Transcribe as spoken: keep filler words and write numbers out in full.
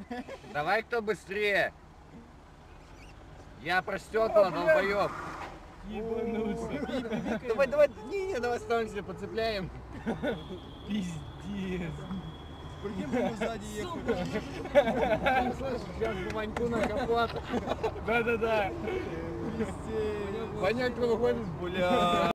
Давай кто быстрее. Я про стекла, долбоёб. Давай, давай, не, не, давай останемся, подцепляем. Пиздец. Прикинь, мы сзади ехали. Слышишь, сейчас Ваньку на капот. Да-да-да. Пиздец. Ванька выходит, бля.